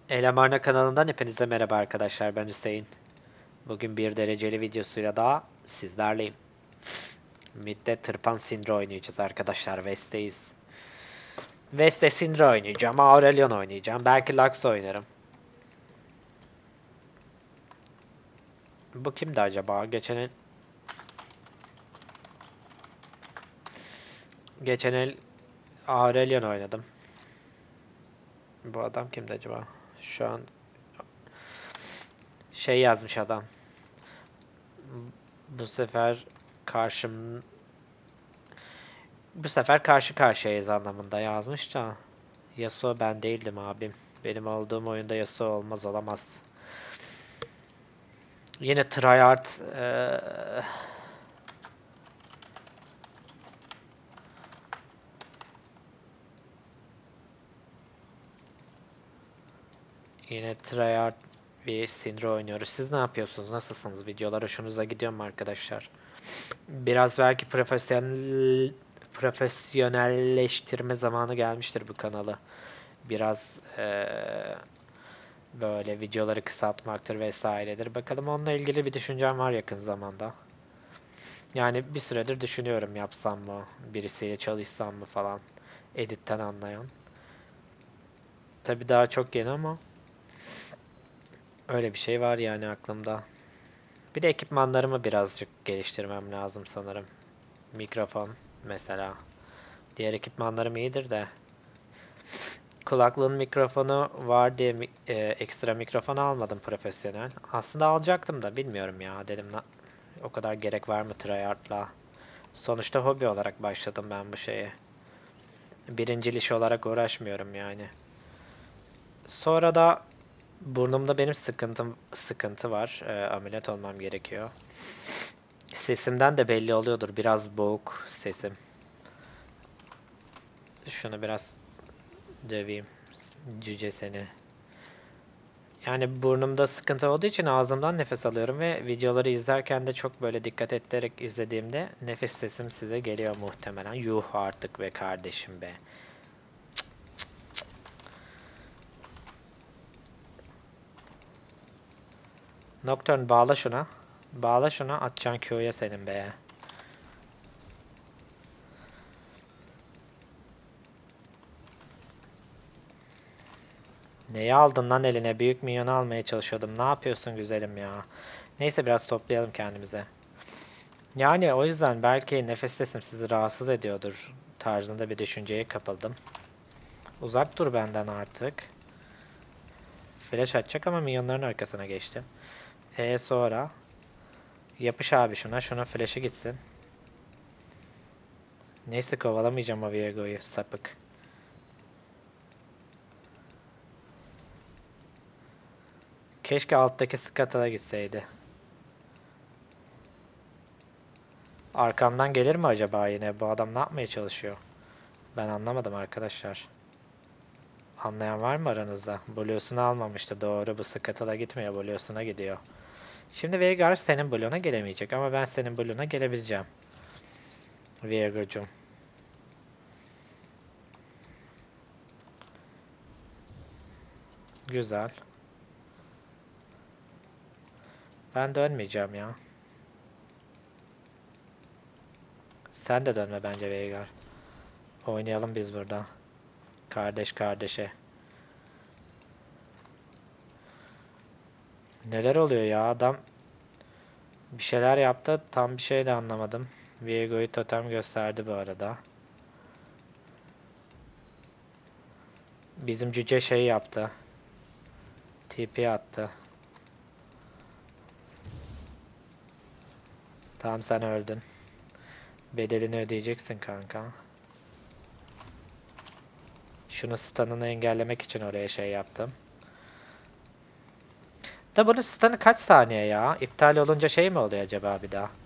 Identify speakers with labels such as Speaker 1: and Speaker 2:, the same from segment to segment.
Speaker 1: Elemarna kanalından hepinize merhaba arkadaşlar, ben Hüseyin. Bugün bir dereceli videosuyla daha sizlerleyim. Mid'de Tırpan Syndra oynayacağız arkadaşlar, West'teyiz. West'te Syndra oynayacağım, Aurelion oynayacağım, belki Lux oynarım. Bu kimdi acaba? Geçen el Aurelion oynadım. Bu adam kimdi acaba? Şu an şey yazmış adam. Bu sefer karşım Bu sefer karşı karşıyayız anlamında yazmış da. Yasuo ben değildim abim. Benim olduğum oyunda Yasuo olmaz olamaz. Yine tryhard yine tryhard bir Syndra oynuyoruz. Siz ne yapıyorsunuz? Nasılsınız? Videolar hoşunuza gidiyor mu arkadaşlar? Biraz belki profesyonelleştirme zamanı gelmiştir bu kanalı. Biraz böyle videoları kısaltmaktır vesairedir. Bakalım, onunla ilgili bir düşüncem var yakın zamanda. Yani bir süredir düşünüyorum, yapsam mı, birisiyle çalışsam mı falan. Editten anlayan. Tabii daha çok yeni ama öyle bir şey var yani aklımda. Bir de ekipmanlarımı birazcık geliştirmem lazım sanırım. Mikrofon mesela. Diğer ekipmanlarım iyidir de. Kulaklığın mikrofonu var diye ekstra mikrofon almadım profesyonel. Aslında alacaktım da bilmiyorum ya, dedim o kadar gerek var mı tryhard'la. Sonuçta hobi olarak başladım ben bu şeye. Birincil iş olarak uğraşmıyorum yani. Sonra da burnumda benim sıkıntı var. Ameliyat olmam gerekiyor. Sesimden de belli oluyordur. Biraz boğuk sesim. Şunu biraz döveyim. Cüce seni. Yani burnumda sıkıntı olduğu için ağzımdan nefes alıyorum ve videoları izlerken de çok böyle dikkat ederek izlediğimde nefes sesim size geliyor muhtemelen. Yuh artık be kardeşim be. Nocturne bağla şuna. Bağla şuna, atacaksın Q'ya senin be. Neyi aldın lan eline? Büyük minyonu almaya çalışıyordum. Ne yapıyorsun güzelim ya? Neyse, biraz toplayalım kendimize. Yani o yüzden belki nefes sesim sizi rahatsız ediyordur tarzında bir düşünceye kapıldım. Uzak dur benden artık. Flash atacak ama minyonların arkasına geçti. Sonra yapış abi şuna. Şuna flash'ı gitsin. Neyse, kovalamayacağım o Viego'yu, sapık. Keşke alttaki Scuttle'a gitseydi. Arkamdan gelir mi acaba yine? Bu adam ne yapmaya çalışıyor? Ben anlamadım arkadaşlar. Anlayan var mı aranızda? Blue'sunu almamıştı, doğru. Bu Scuttle'a gitmiyor, Blue'suna gidiyor. Şimdi Veigar senin Blue'na gelemeyecek ama ben senin Blue'na gelebileceğim. Veigar'cum. Güzel. Ben dönmeyeceğim ya. Sen de dönme bence Veigar. Oynayalım biz burada. Kardeş kardeşe. Neler oluyor ya, adam bir şeyler yaptı, tam bir şey de anlamadım. Viego'yu totem gösterdi bu arada. Bizim cüce şey yaptı. TP attı. Tamam, sen öldün. Bedelini ödeyeceksin kanka. Şunu stun'ını engellemek için oraya şey yaptım. Da bunun stun'ı kaç saniye ya? İptal olunca şey mi oluyor acaba bir daha?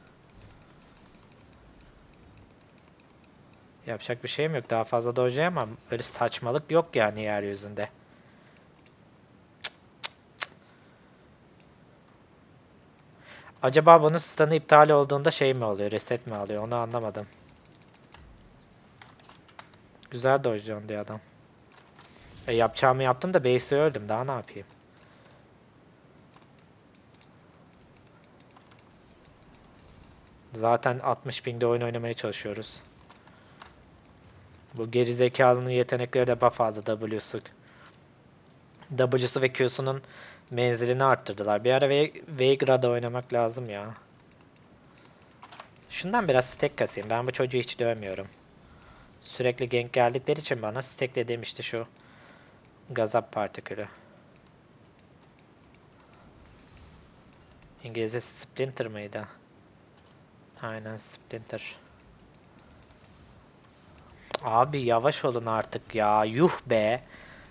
Speaker 1: Yapacak bir şeyim yok. Daha fazla dojlayamam. Öyle saçmalık yok yani yeryüzünde. Acaba bunun stun'ı iptal olduğunda şey mi oluyor? Reset mi alıyor? Onu anlamadım. Güzel dojluyorsun diyor adam. Yapacağımı yaptım da base'e öldüm. Daha ne yapayım? Zaten 60 pingde oyun oynamaya çalışıyoruz. Bu gerizekalının yetenekleri de buff aldı W'su. W'su ve Q'sunun menzilini arttırdılar. Bir ara Veigar'da oynamak lazım ya. Şundan biraz stack kasayım. Ben bu çocuğu hiç dövmüyorum. Sürekli gank geldikleri için bana stack dediğim işte şu gazap partikülü. İngilizce Splinter mıydı? Aynen Splinter. Abi yavaş olun artık ya. Yuh be.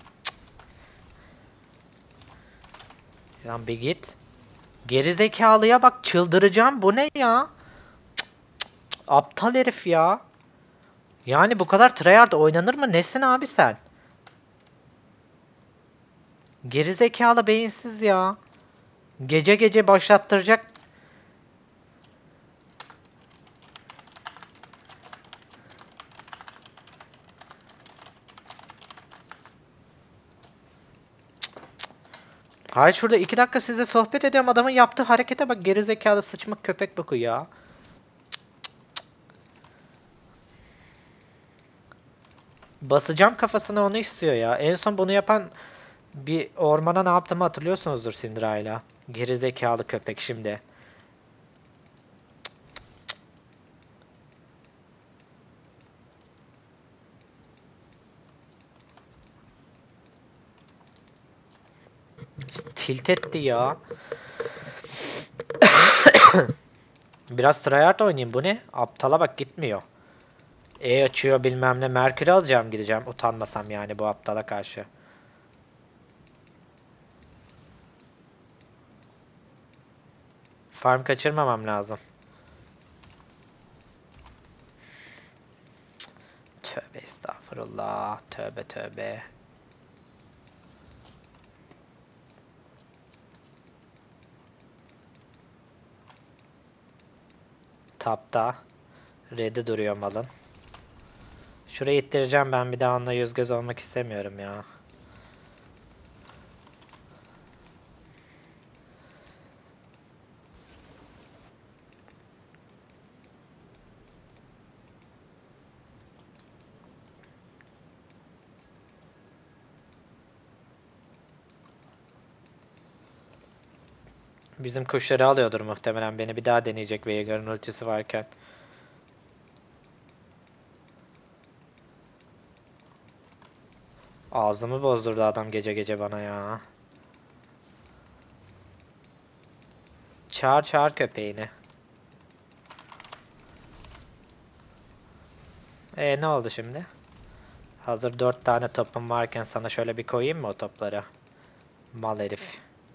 Speaker 1: Lan bir git. Gerizekalıya bak, çıldıracağım. Bu ne ya? Aptal herif ya. Yani bu kadar tryhard oynanır mı? Nesin abi sen? Gerizekalı beyinsiz ya. Gece gece başlattıracak. Hayır, şurada 2 dakika size sohbet ediyorum. Adamın yaptığı harekete bak, gerizekalı sıçmak köpek boku ya. Basacağım kafasına, onu istiyor ya. En son bunu yapan bir ormana ne yaptığımı hatırlıyorsunuzdur Syndra'yla. Gerizekalı köpek şimdi. İşte tilt etti ya. Biraz tryhard oynayayım, bu ne? Aptala bak, gitmiyor. Açıyor bilmem ne. Merkür'ü alacağım, gideceğim. Utanmasam yani bu aptala karşı. Farm kaçırmamam lazım. Tövbe estağfurullah. Tövbe tövbe. Tapta. Red'i duruyor malın. Şurayı ittireceğim, ben bir daha onunla yüz göz olmak istemiyorum ya. Bizim kuşları alıyordur muhtemelen, beni bir daha deneyecek Veigar'ın ultisi varken. Ağzımı bozdurdu adam gece gece bana ya. Çağır çağır köpeğini. Ne oldu şimdi? Hazır 4 tane topum varken sana şöyle bir koyayım mı o topları? Mal herif.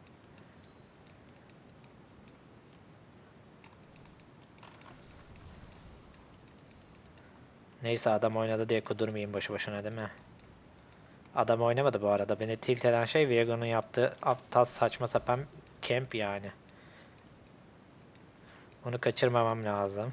Speaker 1: Neyse, adam oynadı diye kudurmayayım boşu boşuna, değil mi? Adam oynamadı bu arada. Beni tilt eden şey Viego'nun yaptığı aptal saçma sapan camp yani. Onu kaçırmamam lazım.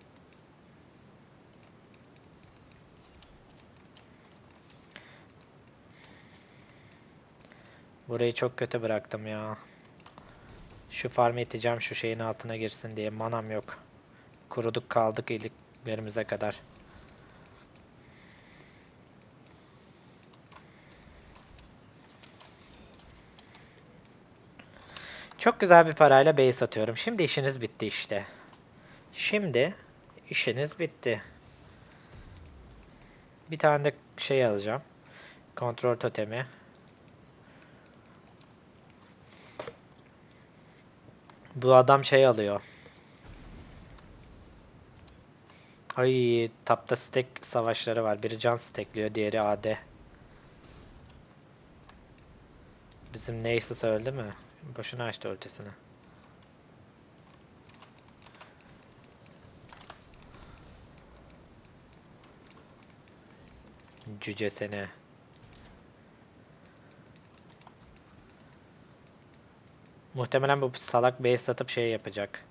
Speaker 1: Burayı çok kötü bıraktım ya. Şu farmı iteceğim, şu şeyin altına girsin diye. Manam yok. Kuruduk kaldık iliklerimize kadar. Çok güzel bir parayla base atıyorum. Şimdi işiniz bitti işte. Şimdi işiniz bitti. Bir tane de şey alacağım. Kontrol totemi. Bu adam şey alıyor. Ay, tapta stack savaşları var. Biri can stackliyor, diğeri AD. Bizim Nasus öldü mü? Boşuna açtı ultisini. Cüce seni. Muhtemelen bu salak base satıp şey yapacak.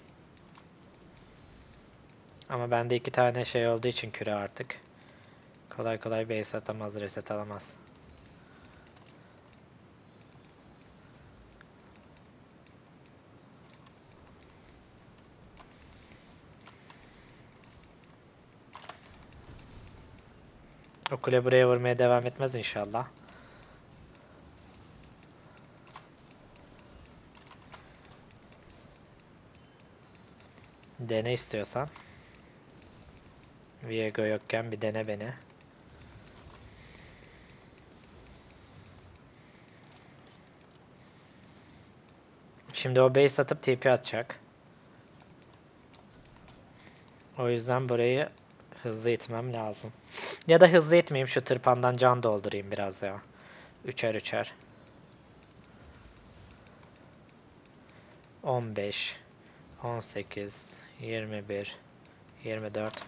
Speaker 1: Ama bende 2 tane şey olduğu için küre artık. Kolay kolay base atamaz, reset alamaz. O kule buraya vurmaya devam etmez inşallah. Dene istiyorsan. Viego yokken bir dene beni. Şimdi o base atıp TP atacak. O yüzden burayı hızlı itmem lazım. Ya da hızlı itmeyeyim, şu tırpandan can doldurayım biraz ya. Üçer üçer. 15, 18, 21, 24.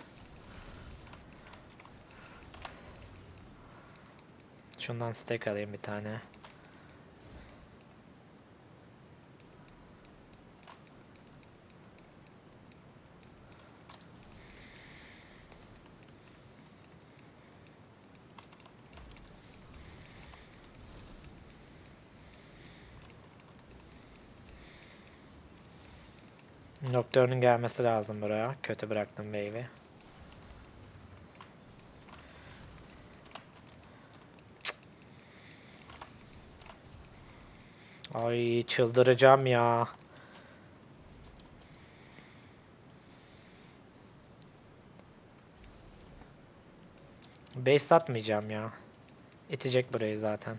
Speaker 1: Şundan stack alayım bir tane. Nocturne'un gelmesi lazım buraya. Kötü bıraktım wave'i. Ay çıldıracağım ya. Base atmayacağım ya. İtecek burayı zaten.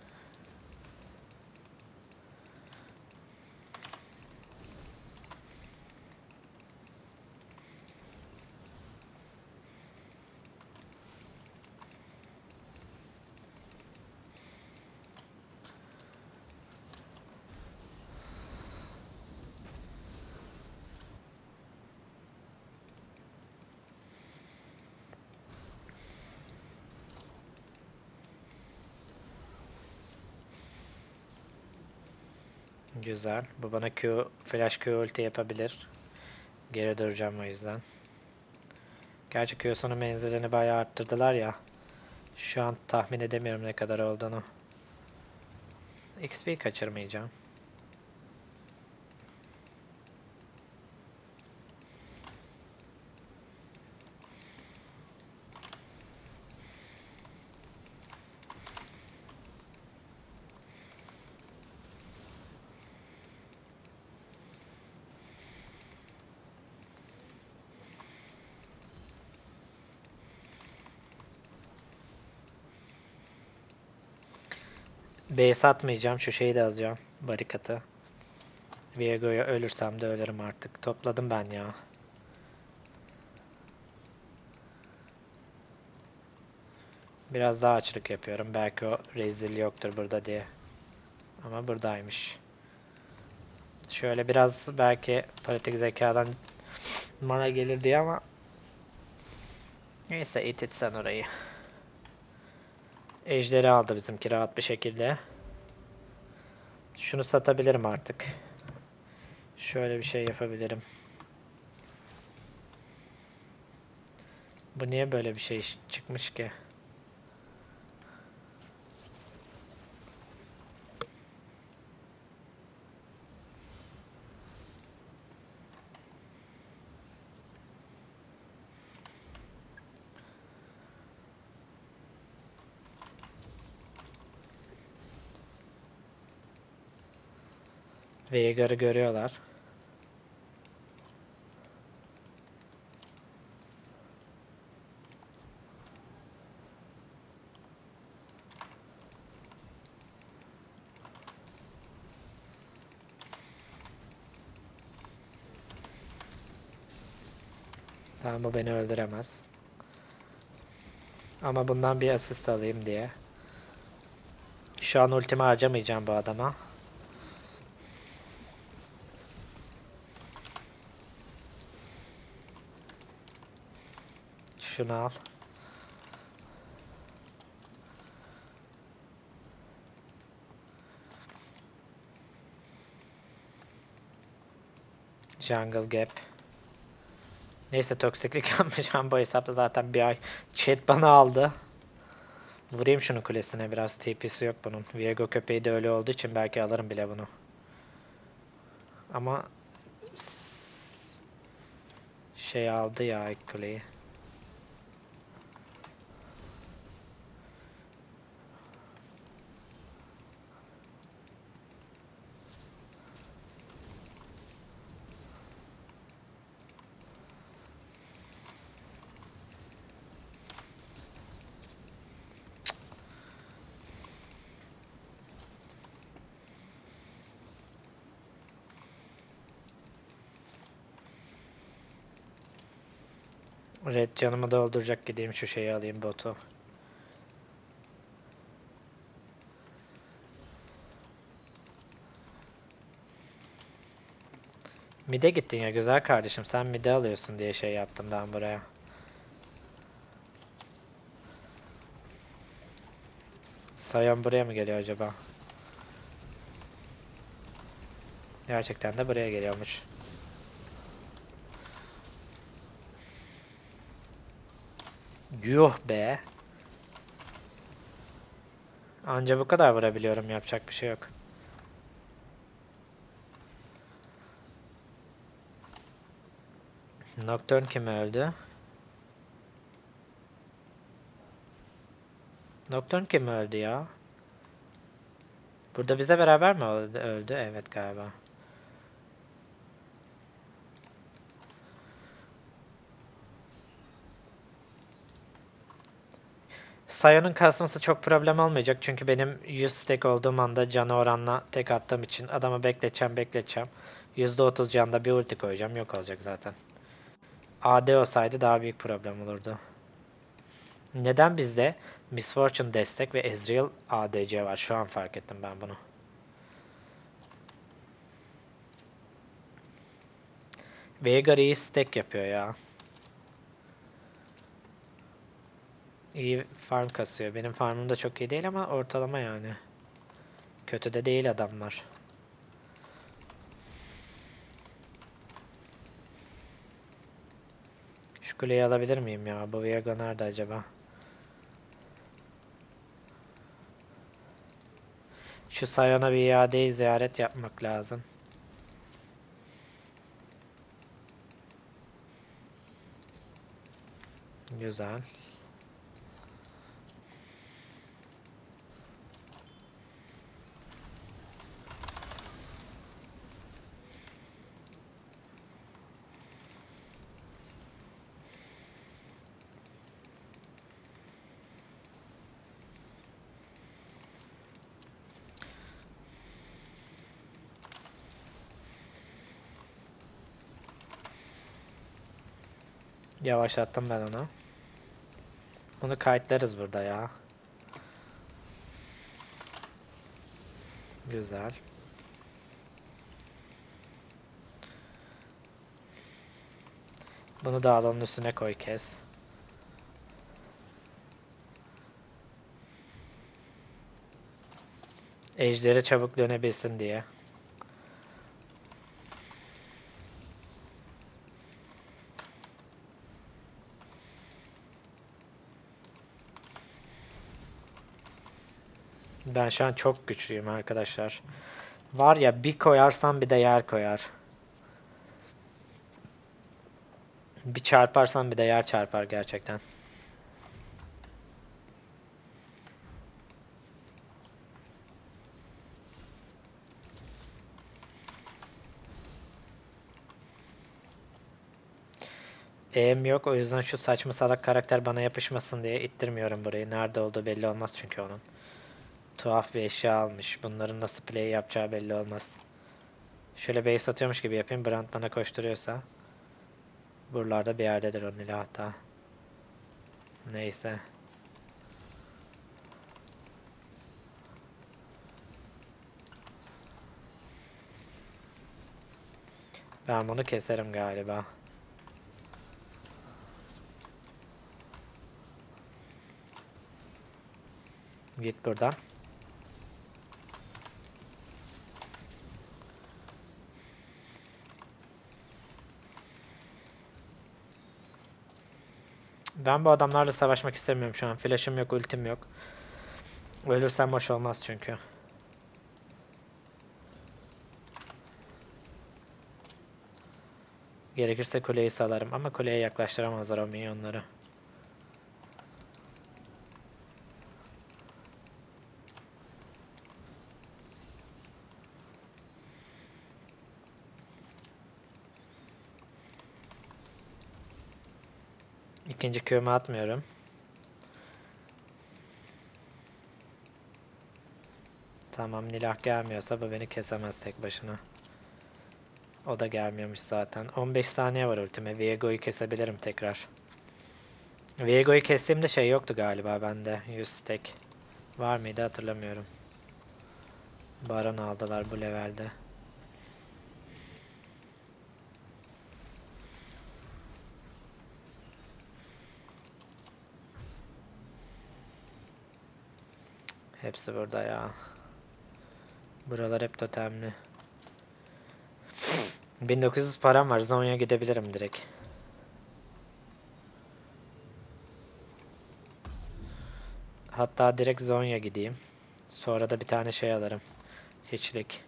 Speaker 1: Güzel. Bu bana flash Q ulti yapabilir. Geri duracağım o yüzden. Gerçi Q'sunun menzilini bayağı arttırdılar ya. Şu an tahmin edemiyorum ne kadar olduğunu. XP kaçırmayacağım. Base atmayacağım. Şu şeyi de alacağım. Barikatı. Viego'ya ölürsem de ölürüm artık. Topladım ben ya. Biraz daha açlık yapıyorum. Belki o rezil yoktur burada diye. Ama buradaymış. Şöyle biraz belki politik zekadan mana gelir diye ama neyse, it sen orayı. Ejderi aldı bizimki rahat bir şekilde. Şunu satabilirim artık. Şöyle bir şey yapabilirim. Bu niye böyle bir şey çıkmış ki? Veigar'ı görüyorlar. Tamam, bu beni öldüremez. Ama bundan bir asist alayım diye. Şu an ultimi harcamayacağım bu adama. Şunu al. Jungle Gap. Neyse toksiklik yapmayacağım bu hesapta zaten bir ay. Chat bana aldı. Vurayım şunu kulesine biraz. TP'si yok bunun. Viego köpeği de öyle olduğu için belki alırım bile bunu. Ama şey aldı ya ilk kuleyi. Red canımı dolduracak, gideyim şu şeyi alayım, botu. Mid'e gittin ya güzel kardeşim, sen mid'e alıyorsun diye şey yaptım ben buraya. Sion buraya mı geliyor acaba? Gerçekten de buraya geliyormuş. Yuh be. Anca bu kadar vurabiliyorum, yapacak bir şey yok. Nocturne kim öldü? Nocturne kim öldü ya? Burada bize beraber mi öldü? Evet galiba. Sion'un kasması çok problem olmayacak çünkü benim 100 stack olduğum anda canı oranla tek attığım için adamı bekleteceğim. %30 canda bir ulti koyacağım, yok olacak zaten. AD olsaydı daha büyük problem olurdu. Neden bizde Miss Fortune destek ve Ezreal ADC var? Şu an fark ettim ben bunu. Veigar iyi stack yapıyor ya. İyi farm kasıyor. Benim farmım da çok iyi değil ama ortalama yani. Kötü de değil adamlar. Şu kuleyi alabilir miyim ya? Bu Viego nerede acaba? Şu Sion'a bir iadeyi ziyaret yapmak lazım. Güzel. Yavaşlattım ben onu. Bunu kayıtlarız burada ya. Güzel. Bunu da alanın üstüne koy, kes. Ejderi çabuk dönebilsin diye. Ben şu an çok güçlüyüm arkadaşlar. Var ya, bir koyarsam bir de yer koyar. Bir çarparsam bir de yer çarpar gerçekten. E'm yok, o yüzden şu saçma salak karakter bana yapışmasın diye ittirmiyorum burayı. Nerede olduğu belli olmaz çünkü onun. Tuhaf bir eşya almış. Bunların nasıl play yapacağı belli olmaz. Şöyle base atıyormuş gibi yapayım. Brand bana koşturuyorsa. Buralarda bir yerdedir onun ile hatta. Neyse. Ben bunu keserim galiba. Git buradan. Ben bu adamlarla savaşmak istemiyorum şu an. Flash'ım yok, ultim yok. Ölürsem hoş olmaz çünkü. Gerekirse kuleyi salarım ama kuleye yaklaştıramazlar o minyonları. İkinci Q'mu atmıyorum. Tamam, Nilah gelmiyorsa bu beni kesemez tek başına. O da gelmiyormuş zaten. 15 saniye var ultime. Viego'yu kesebilirim tekrar. Viego'yu kestiğimde şey yoktu galiba bende. 100 stack. Var mıydı hatırlamıyorum. Baron aldılar bu levelde. Hepsi burada ya. Buralar hep totemli. 1900 param var. Zonya gidebilirim direkt. Hatta direkt Zonya gideyim. Sonra da bir tane şey alırım. Hiçlik.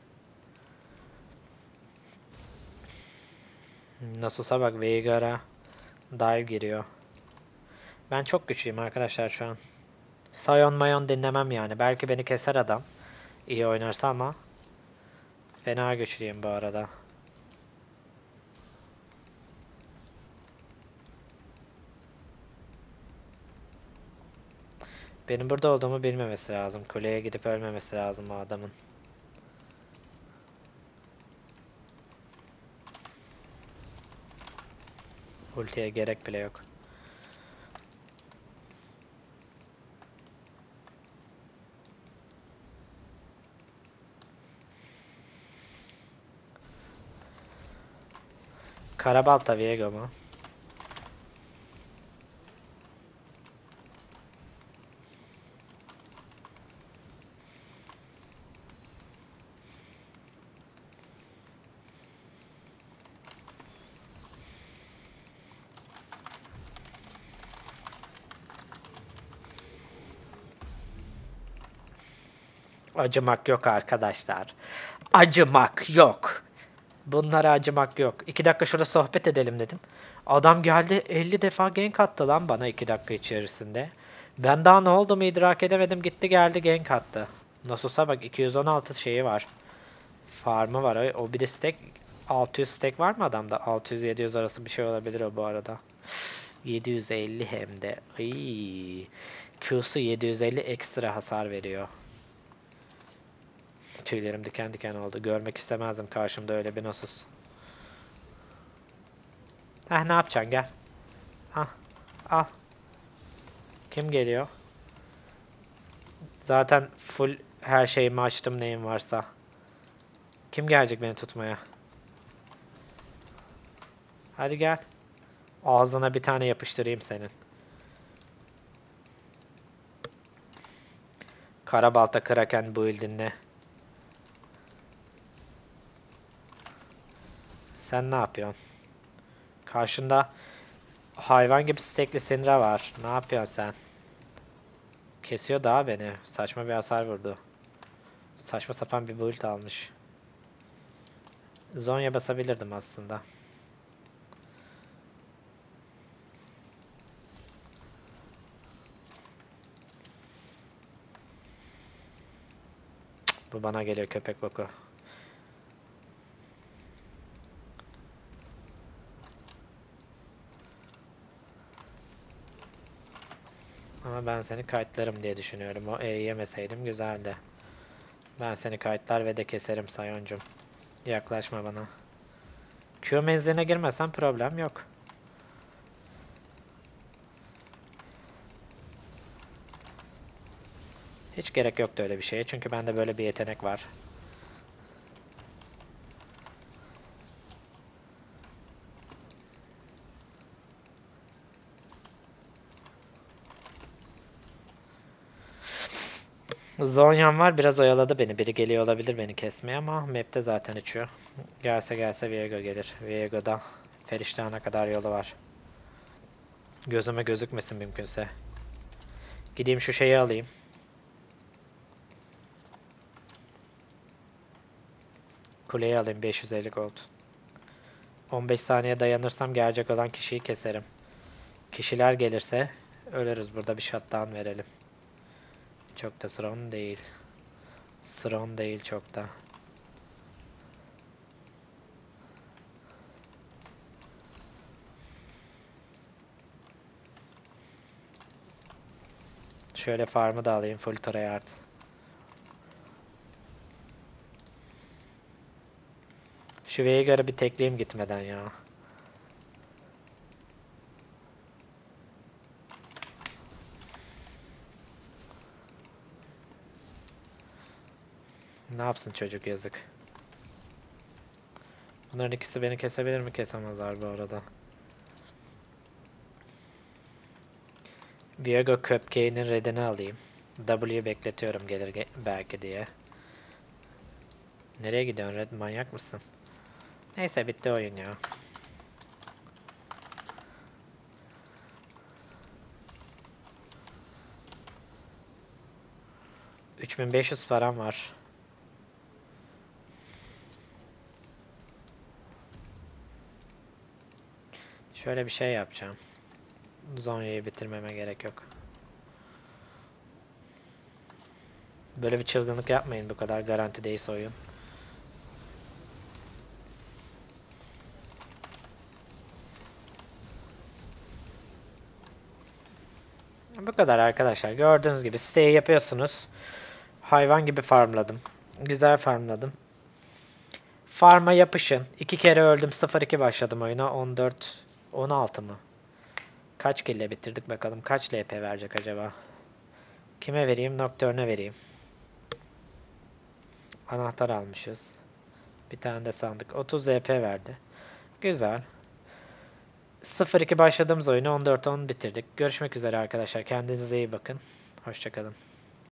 Speaker 1: Nasılsa bak Veigar'a dive giriyor. Ben çok güçlüyüm arkadaşlar şu an. Sion Mayon dinlemem yani. Belki beni keser adam. İyi oynarsa ama. Fena güçlüyüm bu arada. Benim burada olduğumu bilmemesi lazım. Kuleye gidip ölmemesi lazım o adamın. Ultiye gerek bile yok. Karabalta Viego mu? Acımak yok arkadaşlar. Acımak yok. Bunlara acımak yok. 2 dakika şurada sohbet edelim dedim. Adam geldi 50 defa gank attı lan bana 2 dakika içerisinde. Ben daha ne olduğumu idrak edemedim. Gitti geldi gank attı. Nasılsa bak 216 şeyi var. Farmı var. O bir de stack 600 stack var mı adamda? 600-700 arası bir şey olabilir o bu arada. 750 hem de. Iy. Q'su 750 ekstra hasar veriyor. Tüylerim diken diken oldu. Görmek istemezdim karşımda öyle bir Nasus. Ne yapacaksın gel. Ah, al. Kim geliyor? Zaten full her şeyimi açtım neyim varsa. Kim gelecek beni tutmaya? Hadi gel. Ağzına bir tane yapıştırayım senin. Karabalta Kraken build'inle. Sen ne yapıyorsun? Karşında hayvan gibi stekli Syndra var. Ne yapıyorsun sen? Kesiyor daha beni. Saçma bir hasar vurdu. Saçma sapan bir build almış. Zonya basabilirdim aslında. Bu bana geliyor köpek boku. Ama ben seni kayıtlarım diye düşünüyorum. O E'yi yemeseydim güzeldi. Ben seni kayıtlar ve de keserim Sayoncum. Yaklaşma bana. Q menziline girmesen problem yok. Hiç gerek yoktu öyle bir şeye çünkü bende böyle bir yetenek var. Zonya'm var biraz oyaladı beni. Biri geliyor olabilir beni kesmeye ama map'te zaten içiyor. Gelse Viego gelir. Viego'da Feriştah'ına kadar yolu var. Gözüme gözükmesin mümkünse. Gideyim şu şeyi alayım. Kuleyi alayım 550 gold. 15 saniye dayanırsam gelecek olan kişiyi keserim. Kişiler gelirse ölürüz. Burada bir shutdown verelim. Çok da strong değil. Strong değil çok da. Şöyle farmı da alayım full tryhard. Şu Veigar'ı bir tekleyeyim gitmeden ya. Ne yapsın çocuk yazık. Bunların ikisi beni kesebilir mi? Kesemezler bu arada. Viego Cupcake'nin redini alayım. W bekletiyorum gelir belki diye. Nereye gidiyorsun Red? Manyak mısın? Neyse bitti oyun ya. $3500 param var. Şöyle bir şey yapacağım. Zonya'yı bitirmeme gerek yok. Böyle bir çılgınlık yapmayın, bu kadar garantideyiz oyun. Bu kadar arkadaşlar. Gördüğünüz gibi siteyi yapıyorsunuz. Hayvan gibi farmladım. Güzel farmladım. Farma yapışın. 2 kere öldüm. 0-2 başladım oyuna. 14, 16 mı? Kaç kill ile bitirdik bakalım. Kaç LP verecek acaba? Kime vereyim? Nocturne'e vereyim. Anahtar almışız. Bir tane de sandık. 30 LP verdi. Güzel. 0-2 başladığımız oyunu 14-10 bitirdik. Görüşmek üzere arkadaşlar. Kendinize iyi bakın. Hoşça kalın.